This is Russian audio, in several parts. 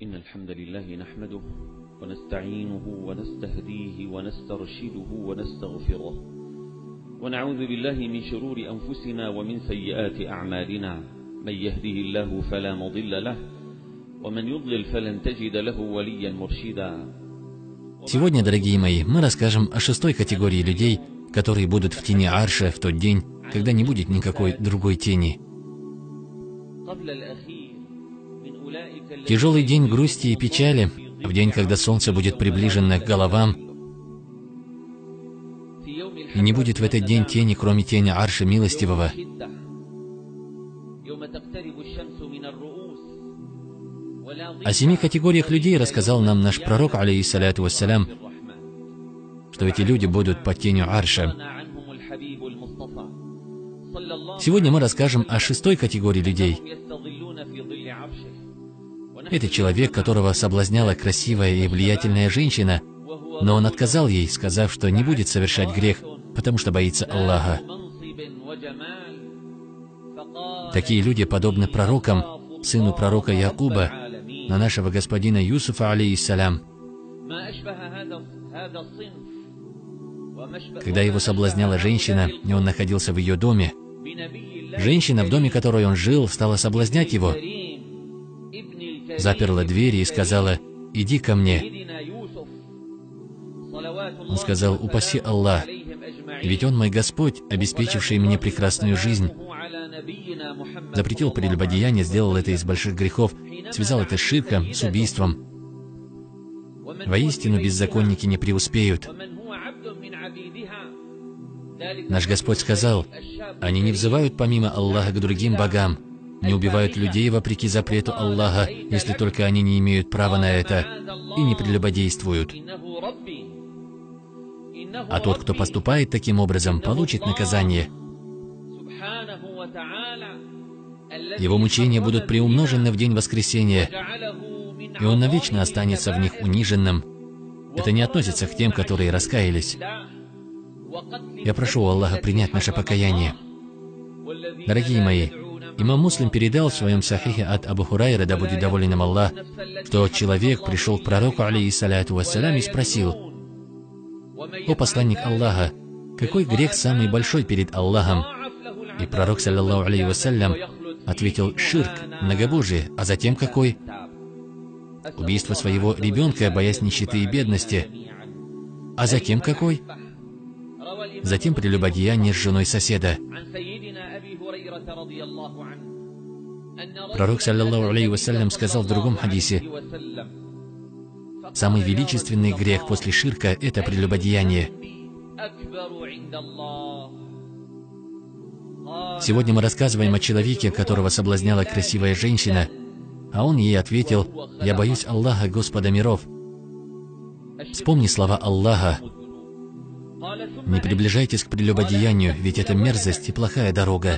إن الحمد لله نحمده ونستعينه ونستهديه ونسترشده ونستغفره ونعوذ بالله من شرور أنفسنا ومن سيئات أعمالنا من يهده الله فلا مضل له ومن يضلل فلن تجد له وليا مرشدا. Сегодня, дорогие мои, мы расскажем о 6-й категории людей, которые будут в тени Арша в тот день, когда не будет никакой другой тени. Тяжелый день грусти и печали, в день, когда солнце будет приближено к головам, и не будет в этот день тени, кроме тени Арша Милостивого. О 7 категориях людей рассказал нам наш пророк, алейхиссаляту вассалям, что эти люди будут под тенью Арша. Сегодня мы расскажем о 6-й категории людей. Это человек, которого соблазняла красивая и влиятельная женщина, но он отказал ей, сказав, что не будет совершать грех, потому что боится Аллаха. Такие люди подобны пророкам, сыну пророка Якуба, на нашего господина Юсуфа, алейхиссалям. Когда его соблазняла женщина, и он находился в ее доме, женщина, в доме которой он жил, стала соблазнять его, заперла двери и сказала: «Иди ко мне». Он сказал: «Упаси Аллах, ведь Он мой Господь, обеспечивший мне прекрасную жизнь». Запретил прелюбодеяние, сделал это из больших грехов, связал это с ширком, с убийством. Воистину, беззаконники не преуспеют. Наш Господь сказал: «Они не взывают помимо Аллаха к другим богам, не убивают людей вопреки запрету Аллаха, если только они не имеют права на это, и не прелюбодействуют. А тот, кто поступает таким образом, получит наказание. Его мучения будут приумножены в день воскресения, и он навечно останется в них униженным». Это не относится к тем, которые раскаялись. Я прошу Аллаха принять наше покаяние. Дорогие мои, имам Муслим передал в своем сахихе от Абу Хурайры, да будет доволен им Аллах, что человек пришел к пророку, алейхиссаляту вассалям, и спросил: «О посланник Аллаха, какой грех самый большой перед Аллахом?» И пророк, саллаллаху алейхи вассалям, ответил: «Ширк, многобожие, а затем какой?» «Убийство своего ребенка, боясь нищеты и бедности». «А затем какой?» «Затем прелюбодеяние с женой соседа». Пророк, саллаллаху алейхи вассалям, сказал в другом хадисе: «Самый величественный грех после ширка — это прелюбодеяние». Сегодня мы рассказываем о человеке, которого соблазняла красивая женщина, а он ей ответил: «Я боюсь Аллаха, Господа миров». Вспомни слова Аллаха: «Не приближайтесь к прелюбодеянию, ведь это мерзость и плохая дорога».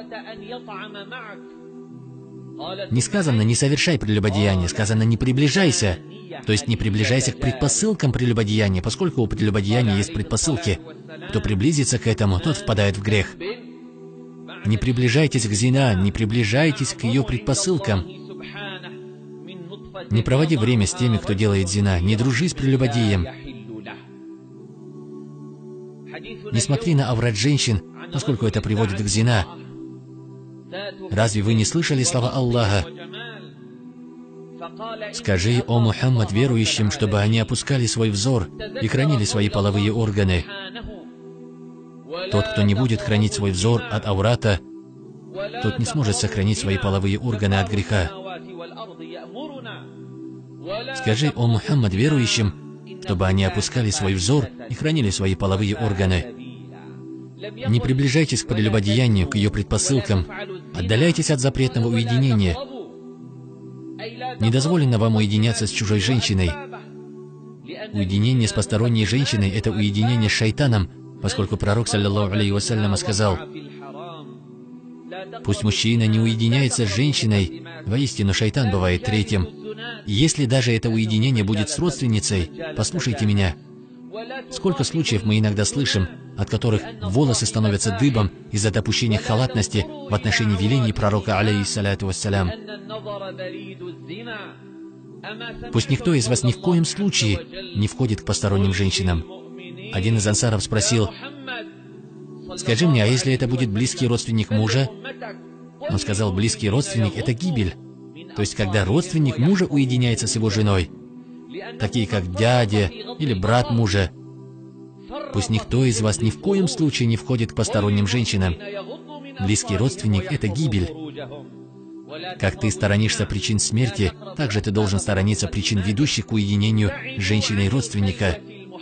Не сказано «не совершай прелюбодеяние», сказано «не приближайся». То есть не приближайся к предпосылкам прелюбодеяния, поскольку у прелюбодеяния есть предпосылки. Кто приблизится к этому, тот впадает в грех. Не приближайтесь к зина, не приближайтесь к ее предпосылкам. Не проводи время с теми, кто делает зина, не дружи с прелюбодеем. Не смотри на аврат женщин, поскольку это приводит к зина. Разве вы не слышали слова Аллаха? «Скажи, о Мухаммад, верующим, чтобы они опускали свой взор и хранили свои половые органы». Тот, кто не будет хранить свой взор от аврата, тот не сможет сохранить свои половые органы от греха. Скажи, о Мухаммад, верующим, чтобы они опускали свой взор и хранили свои половые органы. Не приближайтесь к прелюбодеянию, к ее предпосылкам. Отдаляйтесь от запретного уединения. Не дозволено вам уединяться с чужой женщиной. Уединение с посторонней женщиной — это уединение с шайтаном, поскольку пророк, саллаллаху алейхи вассалям, сказал: «Пусть мужчина не уединяется с женщиной, воистину шайтан бывает третьим. Если даже это уединение будет с родственницей, послушайте меня. Сколько случаев мы иногда слышим, от которых волосы становятся дыбом из-за допущения халатности в отношении велений пророка, алейхиссаляту вассалям. Пусть никто из вас ни в коем случае не входит к посторонним женщинам. Один из ансаров спросил: «Скажи мне, а если это будет близкий родственник мужа?» Он сказал: «Близкий родственник — это гибель». То есть, когда родственник мужа уединяется с его женой, такие как дядя или брат мужа. Пусть никто из вас ни в коем случае не входит к посторонним женщинам. Близкий родственник — это гибель. Как ты сторонишься причин смерти, так же ты должен сторониться причин, ведущих к уединению женщины и родственника.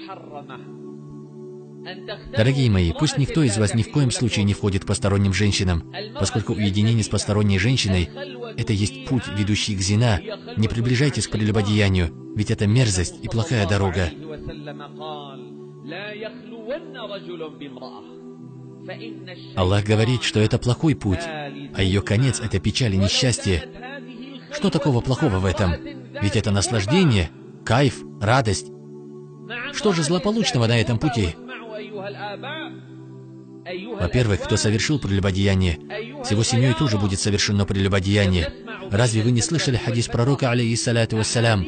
Дорогие мои, пусть никто из вас ни в коем случае не входит к посторонним женщинам, поскольку уединение с посторонней женщиной — это есть путь, ведущий к зина. Не приближайтесь к прелюбодеянию, ведь это мерзость и плохая дорога. Аллах говорит, что это плохой путь, а ее конец — это печаль и несчастье. Что такого плохого в этом? Ведь это наслаждение, кайф, радость. Что же злополучного на этом пути? Во-первых, кто совершил прелюбодеяние, с его семьей тоже будет совершено прелюбодеяние. Разве вы не слышали хадис пророка, алейхиссалату вассалям?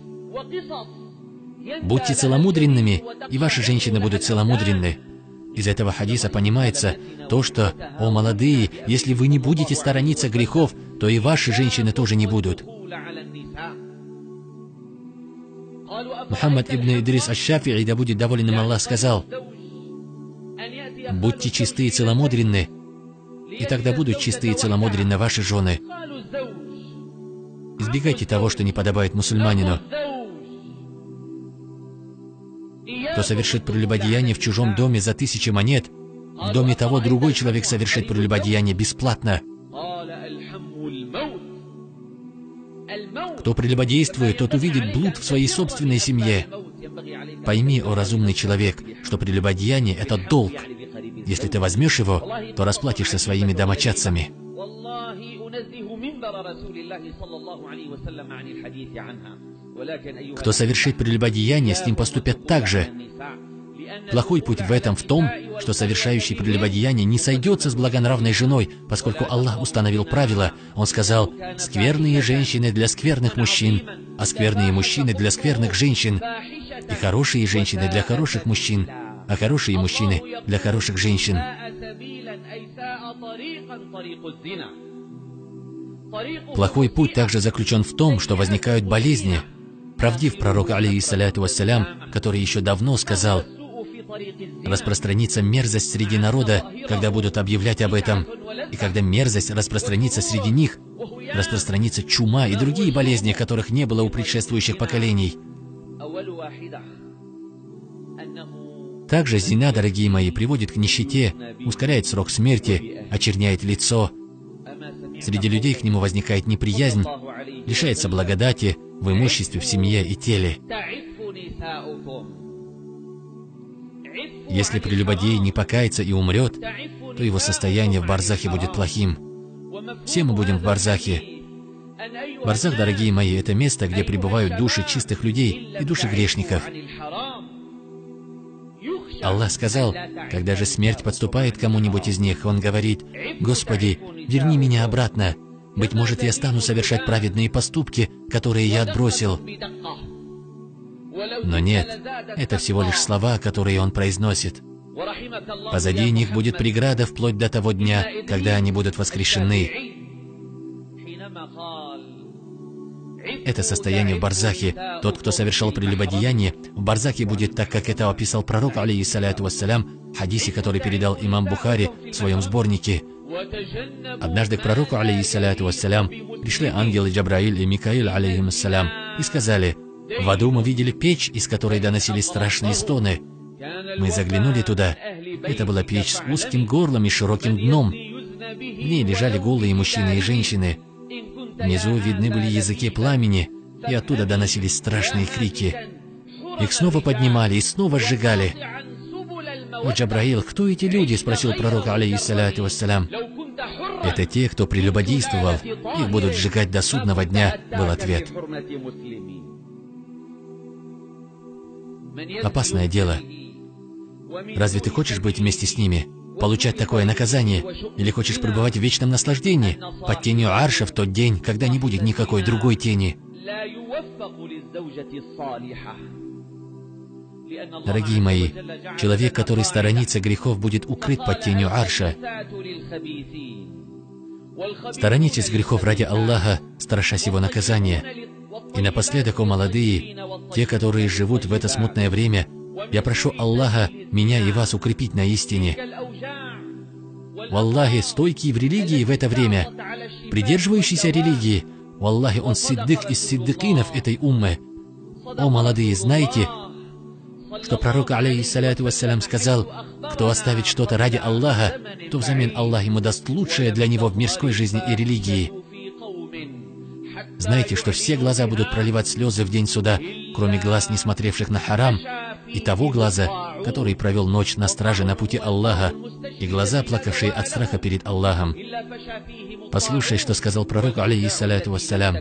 Будьте целомудренными, и ваши женщины будут целомудренны. Из этого хадиса понимается то, что, о молодые, если вы не будете сторониться грехов, то и ваши женщины тоже не будут. Мухаммад ибн Идрис аш-Шафи'и, да будет доволен им Аллах, сказал: «Будьте чисты и целомудренны, и тогда будут чисты и целомудренны ваши жены». Избегайте того, что не подобает мусульманину. Кто совершит прелюбодеяние в чужом доме за 1000 монет, в доме того другой человек совершит прелюбодеяние бесплатно. Кто прелюбодействует, тот увидит блуд в своей собственной семье. Пойми, о разумный человек, что прелюбодеяние — это долг. Если ты возьмешь его, то расплатишься своими домочадцами. Кто совершит прелюбодеяние, с ним поступят так же. Плохой путь в этом в том, что совершающий прелюбодеяние не сойдется с благонравной женой, поскольку Аллах установил правило. Он сказал: «Скверные женщины для скверных мужчин, а скверные мужчины для скверных женщин, и хорошие женщины для хороших мужчин, а хорошие мужчины для хороших женщин». Плохой путь также заключен в том, что возникают болезни. Правдив пророк, алейхиссалату вассалям, который еще давно сказал: «Распространится мерзость среди народа, когда будут объявлять об этом, и когда мерзость распространится среди них, распространится чума и другие болезни, которых не было у предшествующих поколений». Также зина, дорогие мои, приводит к нищете, ускоряет срок смерти, очерняет лицо. Среди людей к нему возникает неприязнь, лишается благодати в имуществе, в семье и теле. Если прелюбодей не покается и умрет, то его состояние в барзахе будет плохим. Все мы будем в барзахе. Барзах, дорогие мои, это место, где пребывают души чистых людей и души грешников. Аллах сказал: когда же смерть подступает к кому-нибудь из них, он говорит: «Господи, верни меня обратно. Быть может, я стану совершать праведные поступки, которые я отбросил». Но нет, это всего лишь слова, которые он произносит. Позади них будет преграда вплоть до того дня, когда они будут воскрешены. Это состояние в барзахе. Тот, кто совершал прелюбодеяние, в барзахе будет так, как это описал пророк, алейхиссалату вассалям, в хадисе, который передал имам Бухари в своем сборнике. Однажды к пророку, алейхиссалату вассалям, пришли ангелы Джабраиль и Микаил, алейхиссалям, и сказали: «В аду мы видели печь, из которой доносились страшные стоны. Мы заглянули туда. Это была печь с узким горлом и широким дном. В ней лежали голые мужчины и женщины. Внизу видны были языки пламени, и оттуда доносились страшные крики. Их снова поднимали и снова сжигали». «О Джабраил, кто эти люди?» — спросил пророк, алейхиссалату вассалям. «Это те, кто прелюбодействовал. Их будут сжигать до судного дня», — был ответ. Опасное дело. Разве ты хочешь быть вместе с ними, получать такое наказание, или хочешь пребывать в вечном наслаждении, под тенью арша в тот день, когда не будет никакой другой тени? Дорогие мои, человек, который сторонится грехов, будет укрыт под тенью арша. Сторонитесь грехов ради Аллаха, страшась Его наказания. И напоследок, о молодые, те, которые живут в это смутное время, я прошу Аллаха меня и вас укрепить на истине. Валлахи, стойкий в религии в это время, придерживающийся религии, валлахи, он сиддик из сиддикинов этой уммы. О молодые, знайте, что пророк, алейхиссаляту вассалям, сказал: кто оставит что-то ради Аллаха, то взамен Аллах ему даст лучшее для него в мирской жизни и религии. Знайте, что все глаза будут проливать слезы в день суда, кроме глаз, не смотревших на харам, и того глаза, который провел ночь на страже на пути Аллаха, и глаза, плакавшие от страха перед Аллахом. Послушай, что сказал пророк, алейхиссаляту вассалям: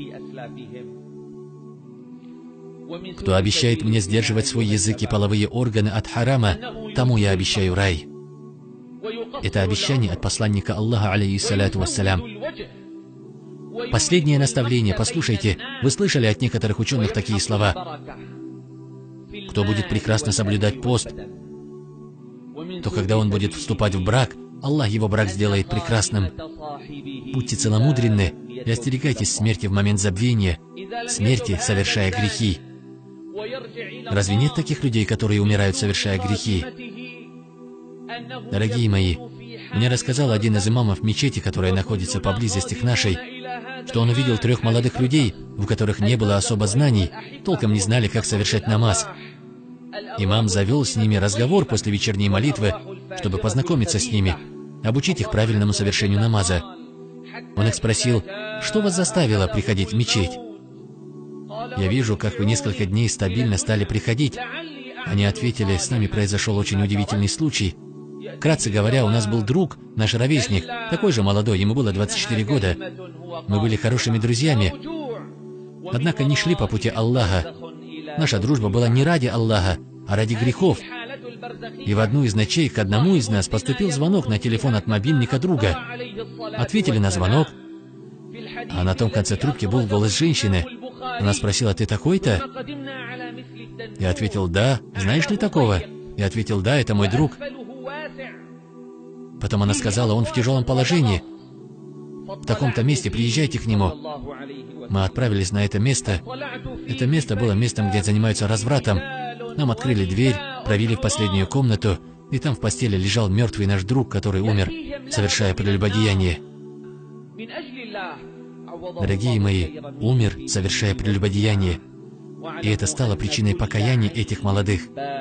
кто обещает мне сдерживать свой язык и половые органы от харама, тому я обещаю рай. Это обещание от посланника Аллаха, алейхиссаляту вассалям. Последнее наставление, послушайте, вы слышали от некоторых ученых такие слова: кто будет прекрасно соблюдать пост, то когда он будет вступать в брак, Аллах его брак сделает прекрасным. Будьте целомудренны и остерегайтесь смерти в момент забвения, смерти, совершая грехи. Разве нет таких людей, которые умирают, совершая грехи? Дорогие мои, мне рассказал один из имамов мечети, которая находится поблизости к нашей, что он увидел 3 молодых людей, у которых не было особо знаний, толком не знали, как совершать намаз. Имам завел с ними разговор после вечерней молитвы, чтобы познакомиться с ними, обучить их правильному совершению намаза. Он их спросил: что вас заставило приходить в мечеть? Я вижу, как вы несколько дней стабильно стали приходить. Они ответили: с нами произошел очень удивительный случай. Вкратце говоря, у нас был друг, наш ровесник, такой же молодой, ему было 24 года. Мы были хорошими друзьями, однако не шли по пути Аллаха. Наша дружба была не ради Аллаха, а ради грехов. И в одну из ночей к одному из нас поступил звонок на телефон от мобильника друга. Ответили на звонок, а на том конце трубки был голос женщины. Она спросила: ты такой-то? Я ответил: да. Знаешь ли такого? Я ответил: да, это мой друг. Потом она сказала: он в тяжелом положении. В таком-то месте, приезжайте к нему. Мы отправились на это место. Это место было местом, где занимаются развратом. Нам открыли дверь, провели в последнюю комнату, и там в постели лежал мертвый наш друг, который умер, совершая прелюбодеяние. Дорогие мои, умер, совершая прелюбодеяние. И это стало причиной покаяния этих молодых.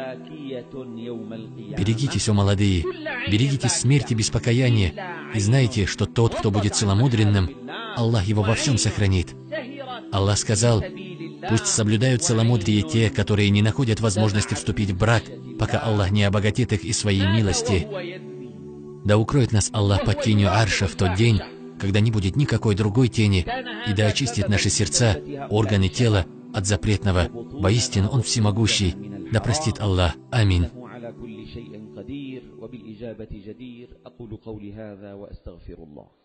Берегитесь, о молодые, берегитесь смерти без покаяния, и знайте, что тот, кто будет целомудренным, Аллах его во всем сохранит. Аллах сказал: пусть соблюдают целомудрие те, которые не находят возможности вступить в брак, пока Аллах не обогатит их из своей милости. Да укроет нас Аллах под тенью арша в тот день, когда не будет никакой другой тени, и да очистит наши сердца, органы тела от запретного. Воистину Он всемогущий. Да простит Аллах. Аминь. وبالإجابة جدير. أقول قولي هذا وأستغفر الله.